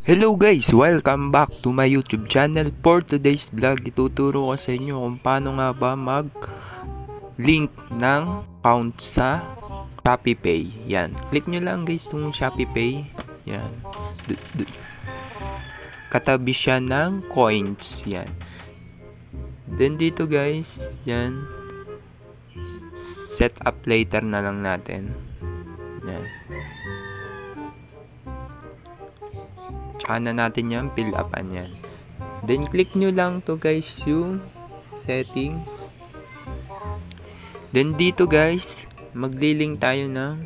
Hello guys! Welcome back to my YouTube channel. For today's vlog, ituturo ko sa inyo kung paano nga ba mag-link ng account sa ShopeePay. Yan. Click nyo lang guys itong ShopeePay. Yan. Katabi siya ng coins. Yan. Then dito guys, yan. Set up later na lang natin. Yan. Tsaka na natin yan, fill upan yan. Then click nyo lang to guys yung settings. Then dito guys, maglilink tayo ng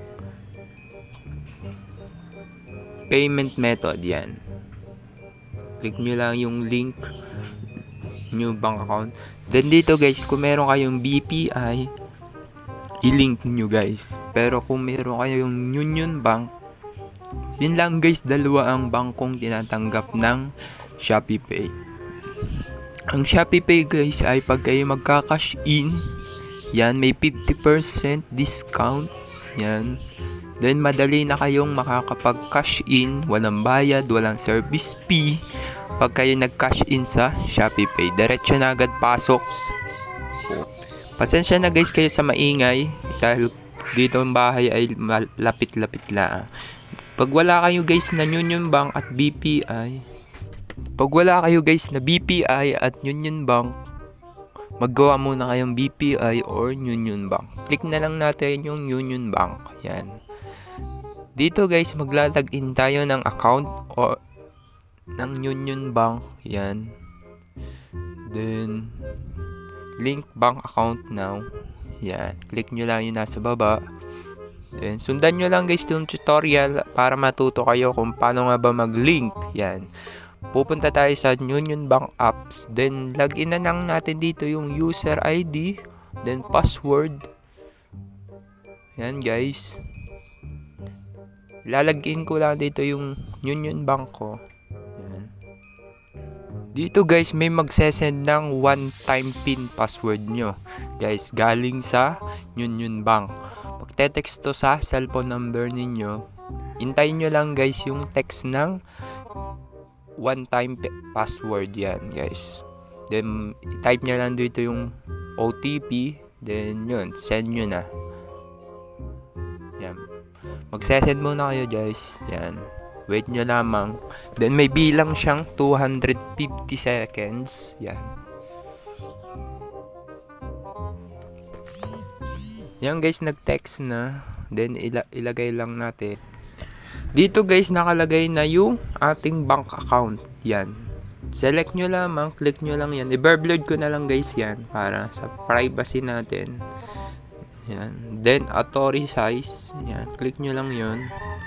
payment method yan. Click nyo lang yung link new bank account. Then dito guys, kung meron kayong BPI, i-link nyo guys. Pero kung meron kayong Union Bank, yun lang guys, dalawa ang bangkong tinatanggap ng ShopeePay. Ang ShopeePay guys ay pag kayo magka-cash in, yan, may 50% discount. Yan. Then madali na kayong makakapag-cash in, walang bayad, walang service fee. Pag kayo nag-cash in sa ShopeePay, diretso na agad pasok. Pasensya na guys kayo sa maingay dahil dito ang bahay ay lapit-lapit lang. Pag wala kayo guys na Union Bank at BPI, Union Bank, maggawa muna kayong BPI or Union Bank. Click na lang natin yung Union Bank. Yan. Dito guys, maglalagin tayo ng account or ng Union Bank. Yan. Then, link bank account now. Yan. Click nyo lang yung nasa baba. Then, sundan nyo lang guys yung tutorial para matuto kayo kung paano nga ba mag-link. Yan. Pupunta tayo sa Union Bank apps. Then, login na lang natin dito yung user ID. Then, password. Yan guys. Lalagin ko lang dito yung Union Bank ko. Yan. Dito guys, may magsesend ng one-time PIN password nyo. Guys, galing sa Union Bank. Pag-text to sa cellphone number ninyo, hintayin nyo lang guys yung text ng one-time password yan guys. Then, type nyo lang dito yung OTP. Then, yun, send nyo na. Yan. Magsesend muna kayo guys. Yan. Wait nyo lamang. Then, may bilang siyang 250 seconds. Yan. Yan guys, nag-text na. Then, ilagay lang natin. Dito guys, nakalagay na yung ating bank account. Yan. Select nyo lamang, click nyo lang yan. I-blurred ko na lang guys yan para sa privacy natin. Yan. Then, authorize. Yan. Click nyo lang yun.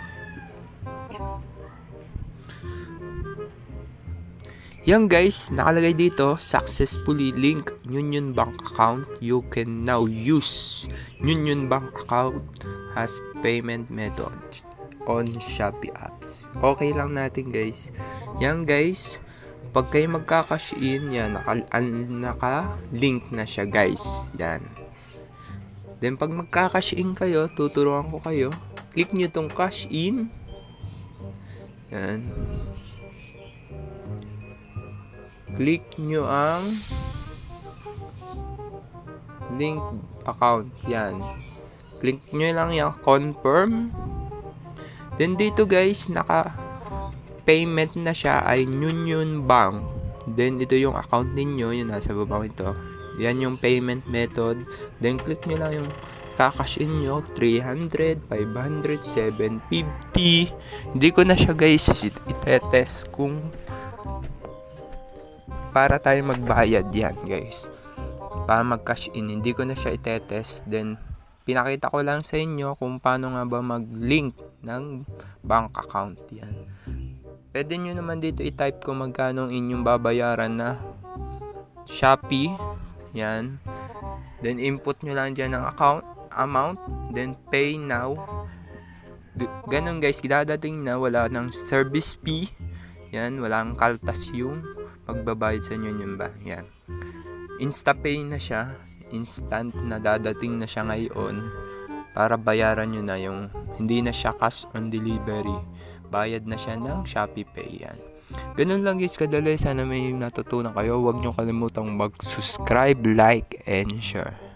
Yan guys, nakalagay dito, successfully link Union Bank account. You can now use Union Bank account as payment method on Shopee apps. Okay lang natin guys. Yan guys, pag kayo magka-cash in, yan, naka-link na siya guys. Yan. Then pag magka-cash in kayo, tuturuan ko kayo. Click nyo tong cash in. Yan. Click nyo ang link account. Yan. Click nyo lang yung confirm. Then dito guys, naka-payment na siya ay Union Bank. Then ito yung account ninyo. Yun, nasa baba ito. Yan yung payment method. Then click nyo lang yung kakash in nyo. 300, 500, 750. Hindi ko na siya guys itetest kung para tayo magbayad yan guys, para mag-cash in. Hindi ko na siya itetest. Then pinakita ko lang sa inyo kung paano nga ba mag-link ng bank account. Yan. Pwede nyo naman dito i-type kung magkano inyong babayaran na Shopee. Yan. Then input nyo lang dyan ng account amount. Then pay now. Ganun guys, dadating na, wala ng service fee. Yan, walang kaltas yung pagbabayad sa Union Bank. Yan. InstaPay na siya. Instant na dadating na siya ngayon para bayaran nyo na yung hindi na siya cash on delivery. bayad na siya ng Shopee Pay. Yan. Ganun lang guys kadali. Sana may natutunan kayo. Huwag nyo kalimutang mag-subscribe, like, and share.